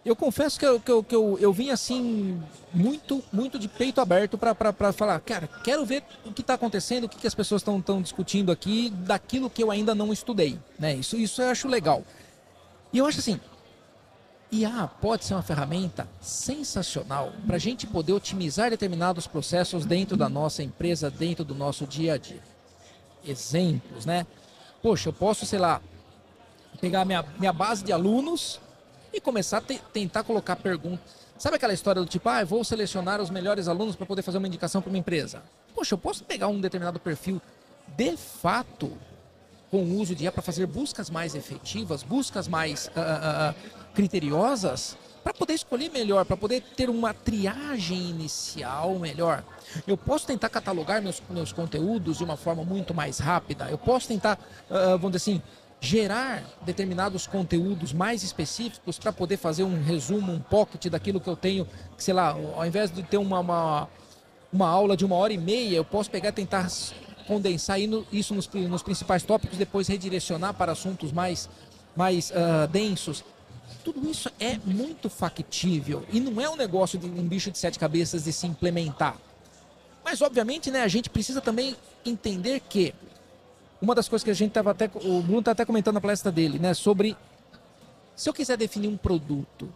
Eu confesso que eu vim assim, muito de peito aberto para falar, cara, quero ver o que está acontecendo, o que as pessoas estão discutindo aqui, daquilo que eu ainda não estudei, né? Isso eu acho legal. E eu acho assim, IA pode ser uma ferramenta sensacional para a gente poder otimizar determinados processos dentro da nossa empresa, dentro do nosso dia a dia. Exemplos, né? Poxa, eu posso, sei lá, pegar minha base de alunos e começar a tentar colocar perguntas. Sabe aquela história do tipo, eu vou selecionar os melhores alunos para poder fazer uma indicação para uma empresa? Poxa, eu posso pegar um determinado perfil de fato com o uso de IA para fazer buscas mais efetivas, buscas mais criteriosas, para poder escolher melhor, para poder ter uma triagem inicial melhor. Eu posso tentar catalogar meus conteúdos de uma forma muito mais rápida. Eu posso tentar, vamos dizer assim, gerar determinados conteúdos mais específicos para poder fazer um resumo, um pocket daquilo que eu tenho, que, sei lá, ao invés de ter uma aula de 1h30, eu posso pegar e tentar condensar isso nos principais tópicos, depois redirecionar para assuntos mais densos. Tudo isso é muito factível e não é um negócio de um bicho de 7 cabeças de se implementar. Mas, obviamente, né, a gente precisa também entender que uma das coisas que a gente o Bruno está até comentando na palestra dele, né, sobre se eu quiser definir um produto,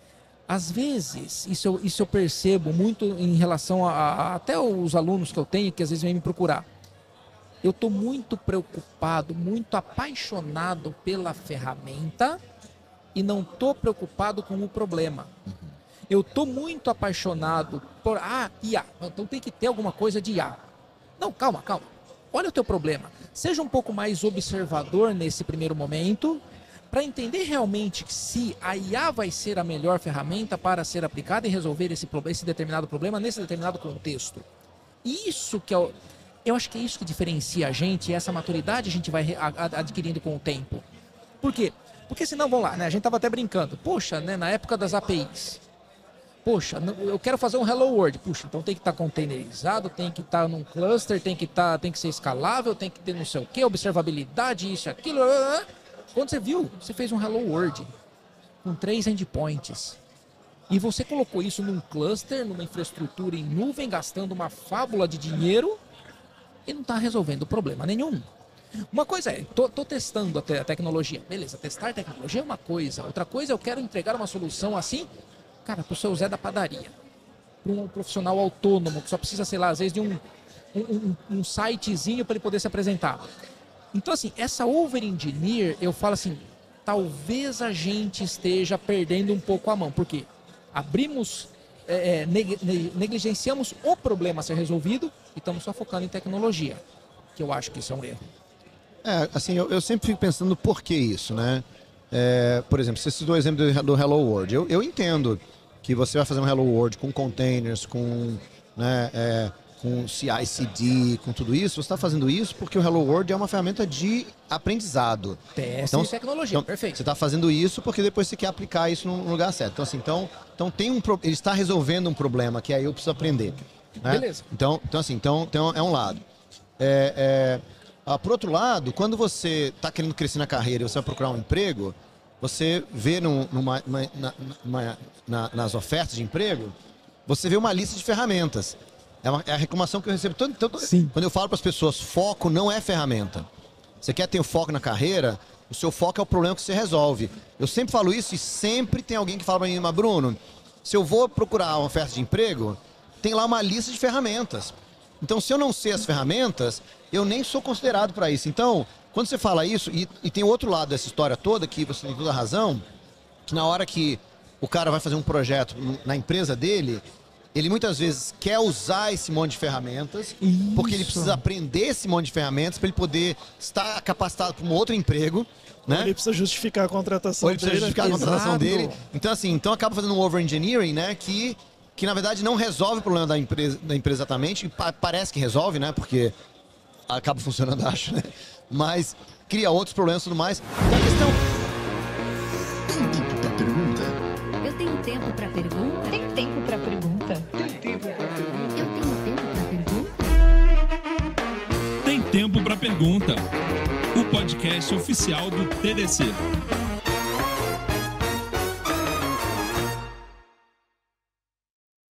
às vezes, isso eu percebo muito em relação até os alunos que eu tenho, que às vezes vêm me procurar. Eu estou muito preocupado, muito apaixonado pela ferramenta e não estou preocupado com o problema. Eu estou muito apaixonado por IA. Então tem que ter alguma coisa de IA. Não, calma. Olha o teu problema. Seja um pouco mais observador nesse primeiro momento para entender realmente se a IA vai ser a melhor ferramenta para ser aplicada e resolver esse determinado problema nesse determinado contexto. Isso que eu acho que é isso que diferencia a gente e essa maturidade a gente vai adquirindo com o tempo. Por quê? Porque senão, vamos lá, né? A gente estava até brincando. Poxa, né? Na época das APIs. Poxa, eu quero fazer um Hello World. Puxa, então tem que estar containerizado, tem que estar num cluster, tem que ser escalável, tem que ter não sei o que, observabilidade, isso, aquilo. Quando você viu, você fez um Hello World com 3 endpoints. E você colocou isso num cluster, numa infraestrutura em nuvem, gastando uma fábula de dinheiro e não está resolvendo problema nenhum. Uma coisa é, tô testando a tecnologia. Beleza, testar a tecnologia é uma coisa. Outra coisa, eu quero entregar uma solução assim, cara, para o seu Zé da padaria. Para um profissional autônomo, que só precisa, sei lá, às vezes de um sitezinho para ele poder se apresentar. Então, assim, essa over-engineer, eu falo assim, talvez a gente esteja perdendo um pouco a mão. Por quê? Negligenciamos o problema a ser resolvido e estamos só focando em tecnologia. Que eu acho que isso é um erro. Assim, eu sempre fico pensando por que isso, né? Por exemplo, você citou o exemplo do Hello World. Eu entendo que você vai fazer um Hello World com containers, com CI/CD, com tudo isso. Você está fazendo isso porque o Hello World é uma ferramenta de aprendizado. Teste e tecnologia, perfeito. Você está fazendo isso porque depois você quer aplicar isso no lugar certo. Então, assim, ele está resolvendo um problema que aí eu preciso aprender. Né? Beleza. Então é um lado. Por outro lado, quando você está querendo crescer na carreira e você vai procurar um emprego, você vê nas ofertas de emprego, você vê uma lista de ferramentas. É a reclamação que eu recebo quando eu falo para as pessoas, foco não é ferramenta. Você quer ter o foco na carreira, o seu foco é o problema que você resolve. Eu sempre falo isso e sempre tem alguém que fala para mim, mas Bruno, se eu vou procurar uma oferta de emprego, tem lá uma lista de ferramentas. Então, se eu não sei as ferramentas, eu nem sou considerado para isso. Então, quando você fala isso, e tem outro lado dessa história toda, que você tem toda a razão, que na hora que o cara vai fazer um projeto na empresa dele, ele muitas vezes quer usar esse monte de ferramentas, porque ele precisa aprender esse monte de ferramentas para ele poder estar capacitado para um outro emprego. Né? Ou ele precisa justificar a contratação dele. Então, assim, acaba fazendo um over-engineering, né, que na verdade não resolve o problema da empresa exatamente, parece que resolve, né, porque acaba funcionando, acho, né, mas cria outros problemas e tudo mais. Então a questão... Tem tempo para pergunta? Eu tenho tempo para pergunta? Tem tempo para pergunta? Eu tenho tempo para pergunta? Tem tempo para pergunta. O podcast oficial do TDC.